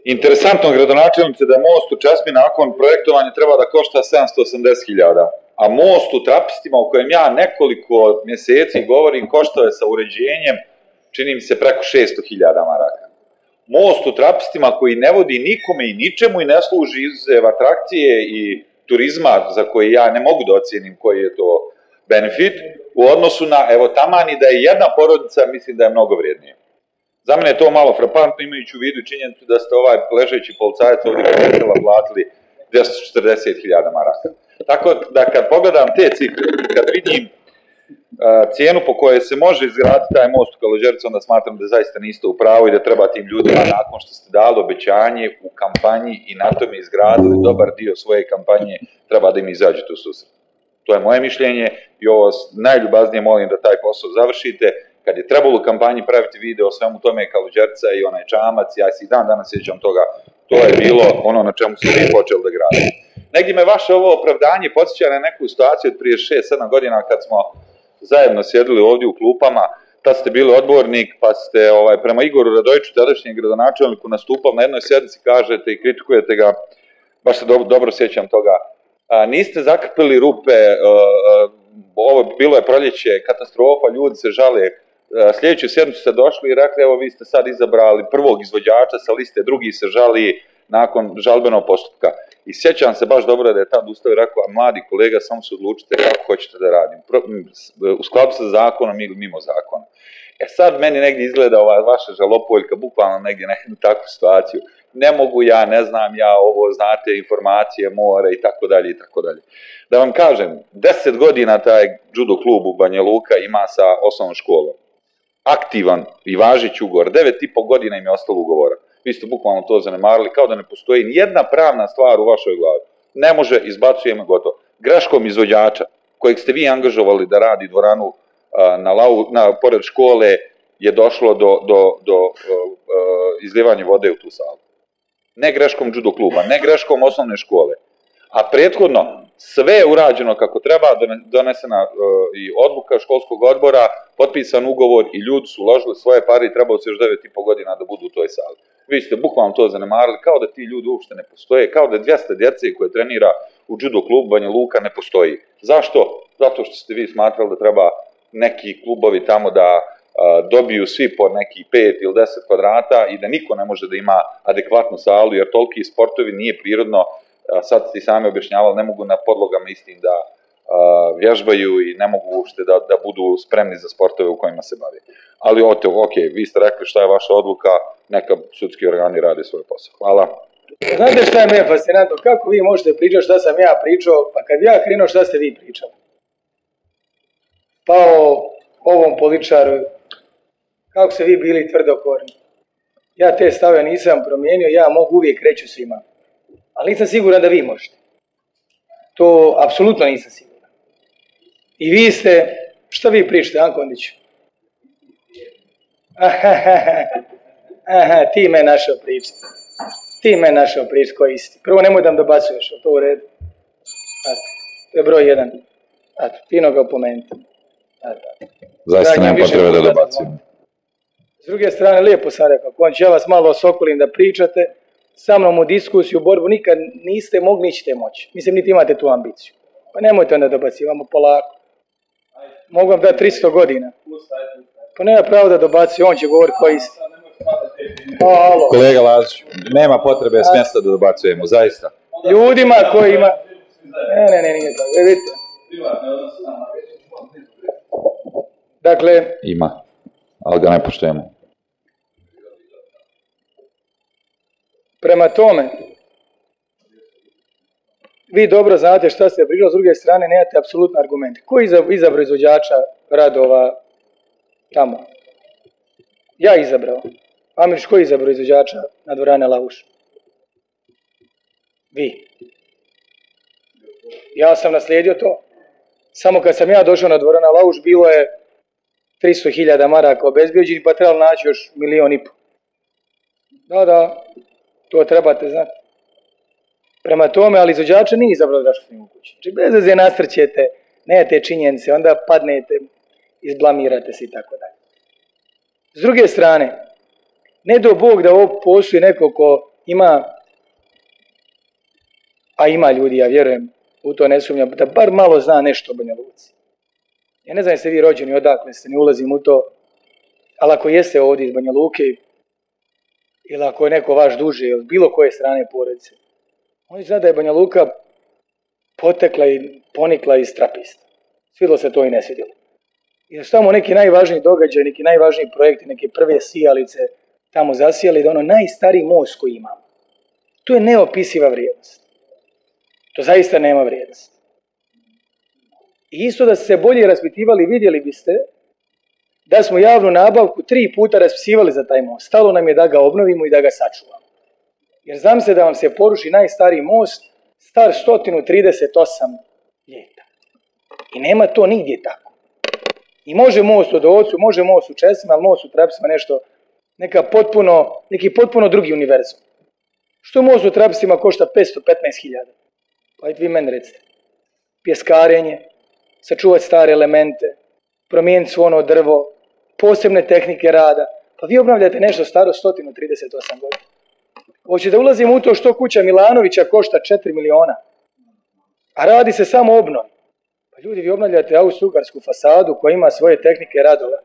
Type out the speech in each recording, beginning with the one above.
Interesantno gradonačelnice da most u Česmi nakon projektovanja treba da košta 780.000, a most u Trapistima u kojem ja nekoliko mjeseci govorim koštao je sa uređenjem, čini mi se, preko 600.000 maraka. Most u Trapistima koji ne vodi nikome i ničemu i ne služi izuzev atrakcije i turizma za koji ja ne mogu da ocijenim koji je to benefit, u odnosu na, evo, taman i da je jedna porodica, mislim da je mnogo vrijednije. Za mene je to malo frapantno, imajući u vidu činjenicu da ste ovaj ležeći policajac ovdje kod platili 240.000 maraka. Tako da kad pogledam te cifre, kad vidim cijenu po kojoj se može izgraditi taj most u Kalođercu, onda smatram da zaista niste u pravu i da treba tim ljudima, nakon što ste dali obećanje u kampanji i na tome izgradili dobar dio svoje kampanje, treba da im izađete u susret. To je moje mišljenje i ovo najljubaznije molim da taj posao završite. Kad je trebalo u kampanji praviti video o svemu tome Kalođerca i onaj čamac, ja se i dan danas sjećam toga, to je bilo ono na čemu ste vi počeli da gradite. Negdje me vaše ovo opravdanje podsjeća na neku situaciju od prije 6-7 godina kad smo zajedno sjedili ovdje u klupama, tad ste bili odbornik, pa ste prema Igoru Radojiću, tadašnjem gradonačelniku, nastupali na jednoj sjednici, kažete i kritikujete ga, baš se dobro sjećam toga. Niste zakrpili rupe, bilo je proljeće, katastrofa, ljudi se žale. Sljedeću sjednicu ste došli i rekli, evo vi ste sad izabrali prvog izvođača sa liste, drugi se žali nakon žalbenog postupka. I sjećam se baš dobro da je tad ustao i rekao, mladi kolega, samo se odlučite kako hoćete da radim, u skladu sa zakonom ili mimo zakona. Sad meni negdje izgleda ova vaša žalopoljka, bukvalno negdje na jednu takvu situaciju. Ne mogu ja, ne znam ja, ovo, znate, informacije, more i tako dalje i tako dalje. Da vam kažem, 10 godina taj judo klub u Banja Luka ima sa osnovnom školom. Aktivan i važeći ugovor, 9,5 godina im je ostalo ugovora. Vi ste bukvalno to zanemarili, kao da ne postoji nijedna pravna stvar u vašoj glavi. Ne može, izbacujemo gotovo. Greškom izvođača, kojeg ste vi angažovali da radi dvoranu pored škole, je došlo do izljevanja vode u tu salu. Ne greškom judo kluba, ne greškom osnovne škole. A prethodno sve je urađeno kako treba, donesena i odluka školskog odbora, potpisan ugovor i ljudi su uložili svoje pare i trebalo se još 9,5 godina da budu u toj sali. Vi ste bukvalno to zanemarili, kao da ti ljudi uopšte ne postoje, kao da 200 djece koje trenira u judo klubu Banja Luka ne postoji. Zašto? Zato što ste vi smatrali da treba neki klubovi tamo da dobiju svi po neki 5 ili 10 kvadrata i da niko ne može da ima adekvatnu salu, jer toliki sportovi nije prirodno, sad ste i sami objašnjavali, ne mogu na podlogama istim da vježbaju i ne mogu uopšte da budu spremni za sportove u kojima se bave. Ali ok, vi ste rekli šta je vaša odluka, neka sudski organi rade svoj posao. Hvala. Znate šta je mene fascinantno? Kako vi možete pričati šta sam ja pričao, pa kad ja krenuo šta ste vi pričali? Pa o ovom političaru, kako ste vi bili tvrdokorni. Ja te stave nisam promijenio, ja mogu uvijek reći svima. Ali nisam siguran da vi možete. To apsolutno nisam siguran. I vi ste, šta vi pričate, Ankondiću? Ti me našao pričati. Ti me našao pričati koji isti. Prvo nemoj da mi dobacuješ, to u redu. To je broj 1. Fino ga opomenuti. Zaista nema potrebe da dobacujem. S druge strane, lijepo sam rekao, konč, ja vas malo osokulim da pričate, sa mnom u diskusiju, u borbu, nikad niste mogli, nećete moći. Mislim, niti imate tu ambiciju. Pa nemojte onda dobacivamo polako. Mogu vam dati 300 godina. Pa nema pravo da dobaci, on će govoriti koji isti. Kolega Lazić, nema potrebe s mjesta da dobacujemo, zaista. Ljudima koji ima... Ne, nije tako. Vidite. Dakle... Ima, ali ga ne poštujemo. Prema tome, vi dobro znate šta ste pričali, s druge strane nemate apsolutno argumente. Ko je izabrao izvođača radova tamo? Ja izabrao. Amirić, ko je izabrao izvođača na dvorane Lauš? Vi. Ja sam naslijedio to. Samo kad sam ja došao na dvorana Lauš, bilo je 300.000 maraka obezbijeđenih, pa trebalo naći još 1,5 milijuna. Da, to trebate znati. Prema tome, ali izvođača nije izabrao Draško Snimuković. Znači, bez veze nastrćete, nemate činjenice, onda padnete, izblamirate se i tako dalje. S druge strane, ne do Bog da ovo postoji neko ko ima ljudi, ja vjerujem, u to ne sumnjam, da bar malo zna nešto o Banja Luci. Ja ne znam jeste vi rođeni, odakle ste, ne ulazim u to, ali ako jeste ovdje iz Banja Luke, ili ako je neko vaš duže, ili bilo koje strane porodice, oni zna da je Banja Luka potekla i ponikla iz Trapista. Svidilo se to i ne svidjelo. I da su tamo neki najvažniji događaj, neki najvažniji projekti, neke prve sijalice tamo zasijali, da ono najstariji most koji imamo. To je neopisiva vrijednost. To zaista nema vrijednost. I isto da ste se bolje raspitivali, vidjeli biste da smo javnu nabavku 3 puta raspisivali za taj most. Stalo nam je da ga obnovimo i da ga sačuvamo. Jer znam se da vam se poruši najstariji most, star 138 ljeta. I nema to nigdje tako. I može most u Dolcu, može most u Česima, ali most u Trapisima nešto, neki potpuno drugi univerzum. Što most u Trapisima košta 515.000? Pa vi meni recite. Pjeskarenje, sačuvati stare elemente, promijeniti svo ono drvo, posebne tehnike rada. Pa vi obnavljate nešto staro 138 godina. Hoćete da ulazimo u to što kuća Milanovića košta 4 miliona, a radi se samo obnovi. Pa ljudi, vi obnavljate austro-ugarsku fasadu koja ima svoje tehnike radova.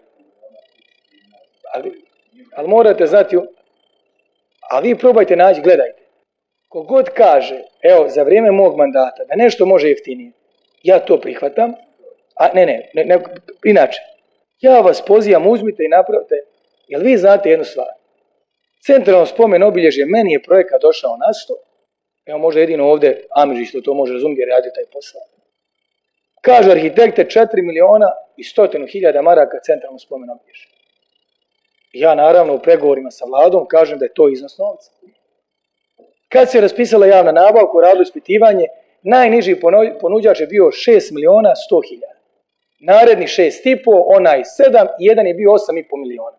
Ali morate znati, a vi probajte naći, gledajte. Kogod kaže, evo, za vrijeme mog mandata, da nešto može jeftinije, ja to prihvatam, a inače, ja vas pozivam, uzmite i napravite, jer vi znate jednu stvar. Centralno spomen obilježje, meni je projekat došao na 100, evo možda jedino ovdje Amidžić što to može razumjeti jer radi taj posao. Kaže arhitekte 4 miliona i 100.000 maraka centralno spomen obilježje. Ja naravno u pregovorima sa vladom kažem da je to iznos novca. Kad se raspisala javna nabavka, radilo ispitivanje, najniži ponuđač je bio 6 miliona 100.000. Naredni 6,5, onaj 7 i jedan je bio 8,5 miliona.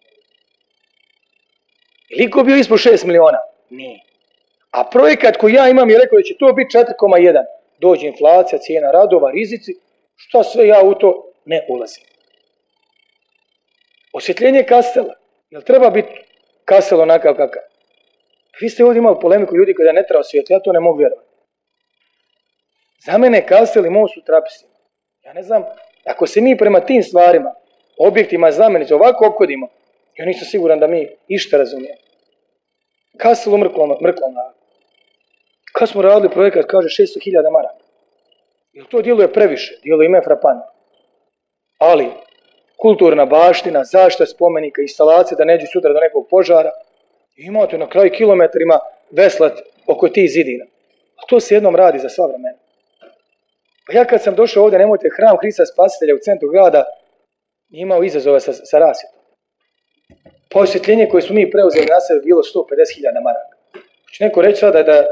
Je li ko bio ispod 6 miliona? Nije. A projekat koji ja imam je rekao da će to biti 4,1. Dođe inflacija, cijena radova, rizici, što sve ja u to ne ulazim. Osvjetljenje Kastela. Jel treba biti Kastel onakav kakav? Vi ste ovdje imali polemiku ljudi koji da ne treba osvjetljati, ja to ne mogu vjerovati. Za mene Kastel i most u Trapisima. Ja ne znam, ako se mi prema tim stvarima, objektima znamenice ovako ophodimo, ja nisam siguran da mi išta razumijemo. Kastel u mrklom nagu. Kad smo radili projekat, kaže 600.000 maraka. Jer to djeluje previše, djeluje ime frapantno. Ali, kulturna baština, zaštita spomenika, instalacija da neđe sutra do nekog požara, imate na kraju kilometrima veslat oko tih zidina. A to se jednom radi za sva vremena. Pa ja kad sam došao ovdje, nemojte, hram Hrista Spasitelja u centru grada imao izazove sa rasvjetom. Pa osvjetljenje koje smo mi preuzeli na sebe bilo 150.000 maraka. Hoće neko reći sada da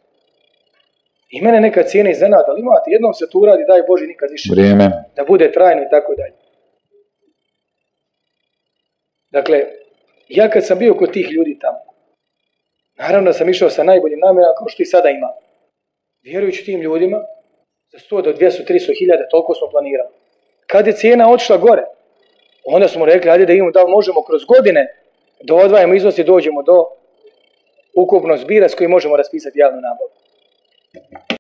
i mene neka cijena iznenada, ali imate, jednom se to uradi, daj Bože, nikad više. Vrijeme. Da bude trajno i tako dalje. Dakle, ja kad sam bio kod tih ljudi tamo, naravno da sam išao sa najboljim namjerama kao što i sada imam. Vjerujući tim ljudima, za 100 do 200-300.000, toliko smo planirali. Kad je cijena otišla gore, onda smo rekli, ajde da imamo, da li možemo kroz godine da odvajamo iznos i dođemo do ukupnog zbira s kojim možemo raspisati javnu nabavu.